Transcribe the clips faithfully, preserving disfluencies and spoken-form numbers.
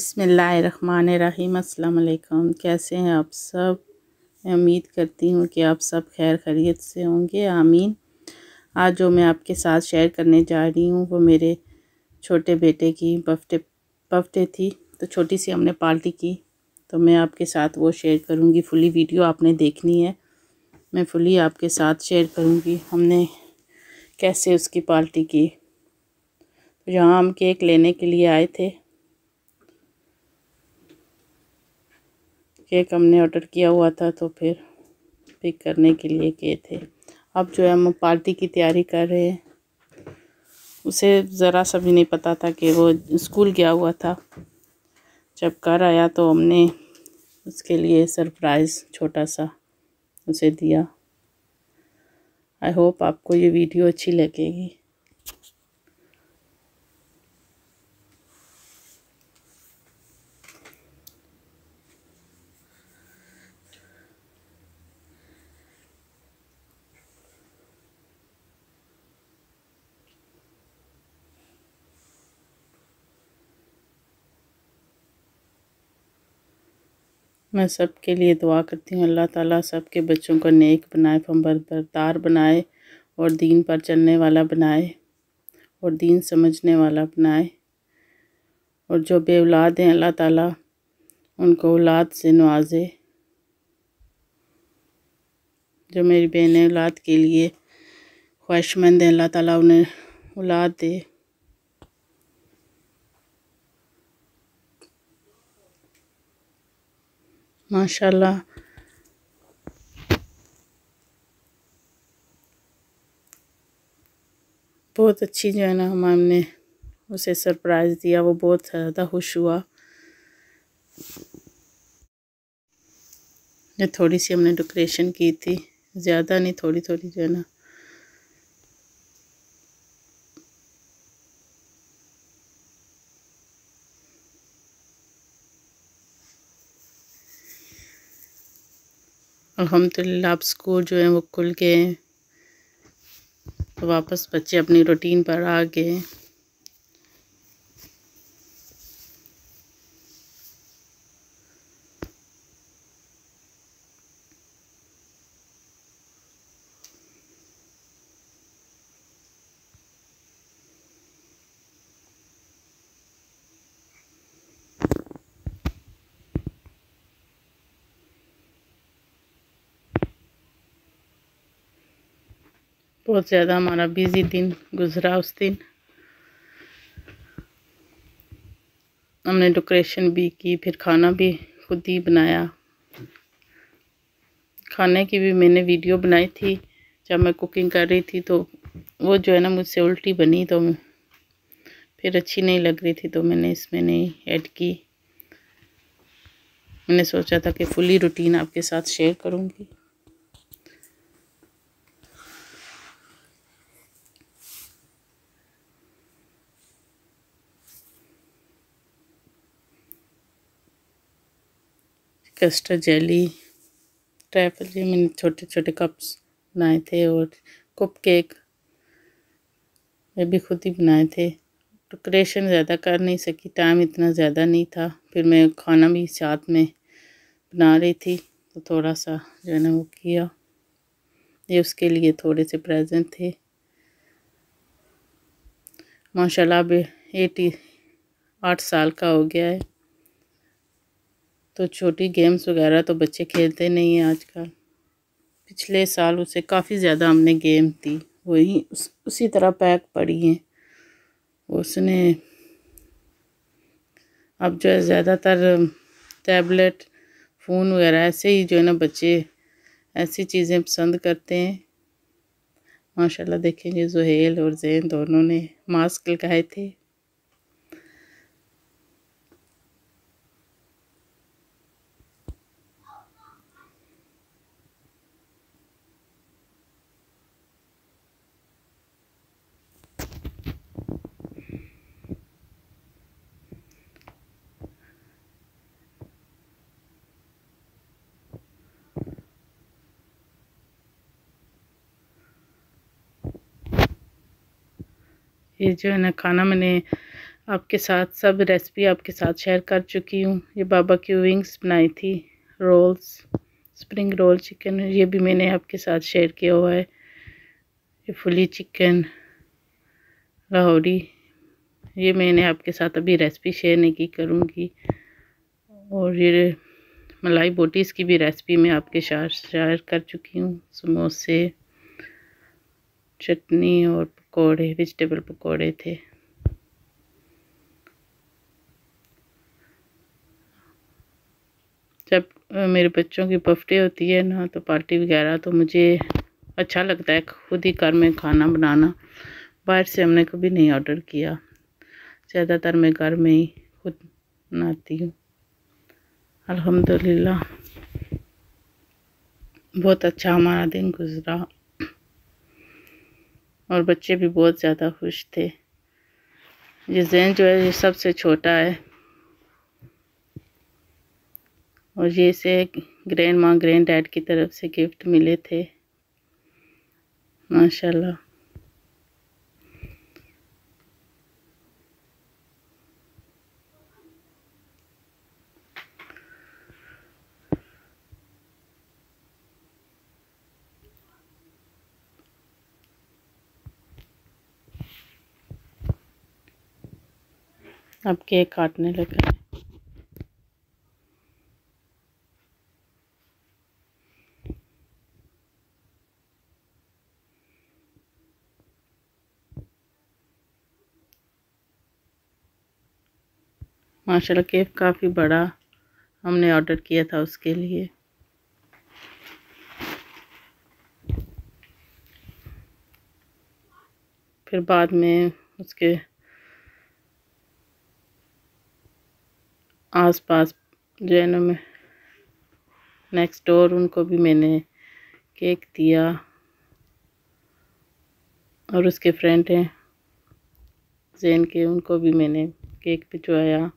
बिस्मिल्लाहिर्रहमानिर्रहीम। अस्सलाम वालेकुम। कैसे हैं आप सब? मैं उम्मीद करती हूँ कि आप सब खैर खैरियत से होंगे, आमीन। आज जो मैं आपके साथ शेयर करने जा रही हूँ वो मेरे छोटे बेटे की बर्थडे बर्थडे थी, तो छोटी सी हमने पार्टी की, तो मैं आपके साथ वो शेयर करूँगी। फुली वीडियो आपने देखनी है, मैं फुली आपके साथ शेयर करूँगी हमने कैसे उसकी पार्टी की। तो यहाँ हम केक लेने के लिए आए थे, केक हमने ऑर्डर किया हुआ था, तो फिर पिक करने के लिए गए थे। अब जो है हम पार्टी की तैयारी कर रहे हैं। उसे ज़रा सा भी नहीं पता था कि वो स्कूल गया हुआ था। जब घर आया तो हमने उसके लिए सरप्राइज़ छोटा सा उसे दिया। आई होप आपको ये वीडियो अच्छी लगेगी। मैं सबके लिए दुआ करती हूँ, अल्लाह ताला सबके बच्चों को नेक बनाए, बरदार बनाए और दीन पर चलने वाला बनाए और दीन समझने वाला बनाए। और जो बे औलाद हैं अल्लाह ताला उनको औलाद से नवाजे। जो मेरी बहन औलाद के लिए ख्वाहिशमंद हैं अल्लाह ताला उन्हें औलाद दे। माशाल्लाह बहुत अच्छी जो है ना हमने उसे सरप्राइज़ दिया, वो बहुत ज़्यादा खुश हुआ। ये थोड़ी सी हमने डेकोरेशन की थी, ज़्यादा नहीं, थोड़ी थोड़ी जो है ना। अल्हम्दुलिल्लाह अब स्कूल जो है वो खुल गए हैं, तो वापस बच्चे अपनी रूटीन पर आ गए हैं। बहुत ज़्यादा हमारा बिज़ी दिन गुज़रा उस दिन। हमने डेकोरेशन भी की, फिर खाना भी खुद ही बनाया। खाने की भी मैंने वीडियो बनाई थी जब मैं कुकिंग कर रही थी, तो वो जो है ना मुझसे उल्टी बनी, तो फिर अच्छी नहीं लग रही थी, तो मैंने इसमें नहीं ऐड की। मैंने सोचा था कि फुली रूटीन आपके साथ शेयर करूँगी। कस्टर्ड जेली, ट्रैफल, ये मैंने छोटे छोटे कप्स बनाए थे, और कप केक मैं भी खुद ही बनाए थे। डेकोरेशन ज़्यादा कर नहीं सकी, टाइम इतना ज़्यादा नहीं था। फिर मैं खाना भी साथ में बना रही थी, तो थोड़ा सा जो है ना वो किया। ये उसके लिए थोड़े से प्रेजेंट थे। माशाल्लाह अब एटी आठ साल का हो गया है, तो छोटी गेम्स वगैरह तो बच्चे खेलते नहीं हैं आजकल। पिछले साल उसे काफ़ी ज़्यादा हमने गेम दी, वही उस, उसी तरह पैक पड़ी हैं। उसने अब जो है ज़्यादातर टैबलेट, फ़ोन वगैरह ऐसे ही जो है ना बच्चे ऐसी चीज़ें पसंद करते हैं। माशाल्लाह देखेंगे ज़ुहेल और ज़ैन दोनों ने मास्क लगाए थे। ये जो है ना खाना मैंने आपके साथ सब रेसिपी आपके साथ शेयर कर चुकी हूँ। ये बाबा की विंग्स बनाई थी, रोल्स, स्प्रिंग रोल चिकन, ये भी मैंने आपके साथ शेयर किया हुआ है। ये फुली चिकन, लाहौरी, ये मैंने आपके साथ अभी रेसिपी शेयर नहीं की, करूँगी। और ये मलाई बोटीज़ की भी रेसिपी मैं आपके साथ शेयर कर चुकी हूँ। समोसे, चटनी और पकोड़े, वेजिटेबल पकोड़े थे। जब मेरे बच्चों की बर्थडे होती है ना, तो पार्टी वगैरह, तो मुझे अच्छा लगता है खुद ही घर में खाना बनाना। बाहर से हमने कभी नहीं ऑर्डर किया, ज़्यादातर मैं घर में ही खुद बनाती हूँ। अल्हम्दुलिल्लाह बहुत अच्छा हमारा दिन गुजरा और बच्चे भी बहुत ज़्यादा खुश थे। ये जैन जो है ये सबसे छोटा है और ये से ग्रैंड माँ ग्रैंड डैड की तरफ से गिफ्ट मिले थे, माशाल्लाह। अब केक काटने लगा है। माशाल्लाह केक काफ़ी बड़ा हमने ऑर्डर किया था उसके लिए। फिर बाद में उसके आसपास जो है ना, मैं नेक्स्ट डोर उनको भी मैंने केक दिया और उसके फ्रेंड हैं जैन के, उनको भी मैंने केक भिजवाया।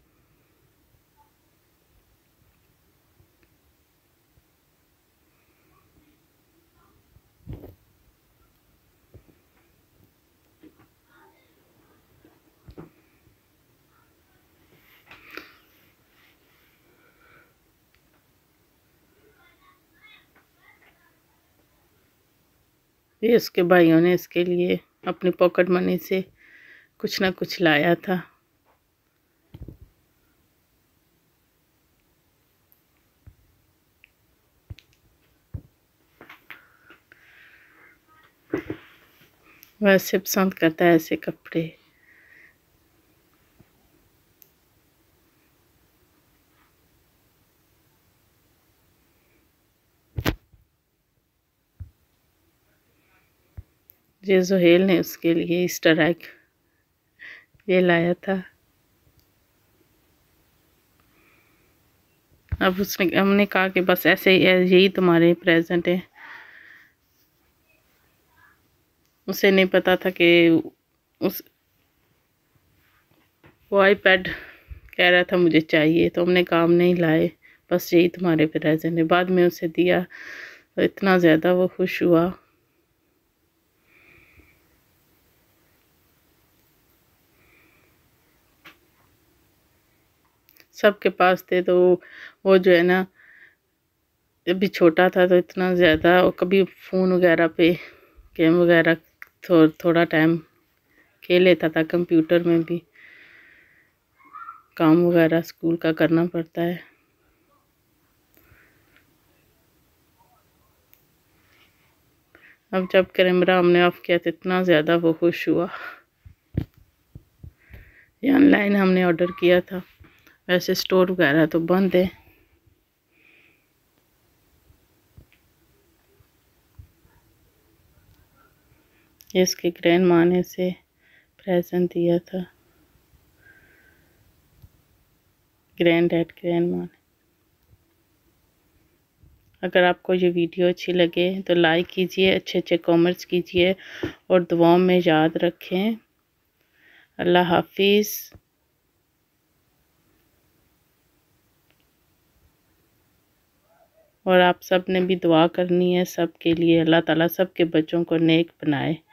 ये उसके भाइयों ने इसके लिए अपनी पॉकेट मनी से कुछ ना कुछ लाया था। वैसे पसंद करता है ऐसे कपड़े। ये जोहेल ने उसके लिए ईस्टर एग ये लाया था। अब उसने हमने कहा कि बस ऐसे ही यही तुम्हारे प्रेजेंट है। उसे नहीं पता था कि उस वो आईपैड कह रहा था मुझे चाहिए, तो हमने काम नहीं लाए, बस यही तुम्हारे प्रेजेंट है। बाद में उसे दिया तो इतना ज़्यादा वो खुश हुआ। सबके पास थे, तो वो जो है ना अभी छोटा था, तो इतना ज़्यादा कभी फ़ोन वगैरह पे गेम वगैरह थो, थोड़ा टाइम खेल लेता था। कंप्यूटर में भी काम वगैरह स्कूल का करना पड़ता है। अब जब कैमरा हमने ऑफ किया तो इतना ज़्यादा वो खुश हुआ। ये ऑनलाइन हमने ऑर्डर किया था, वैसे स्टोर वगैरह तो बंद है। ये इसके ग्रैंड माँ ने से प्रेजेंट दिया था, ग्रैंड डैड ग्रैंड माँ ने। अगर आपको ये वीडियो अच्छी लगे तो लाइक कीजिए, अच्छे अच्छे कमेंट्स कीजिए और दुआओं में याद रखें। अल्लाह हाफिज़। और आप सब ने भी दुआ करनी है सब के लिए, अल्लाह ताला सब के बच्चों को नेक बनाए।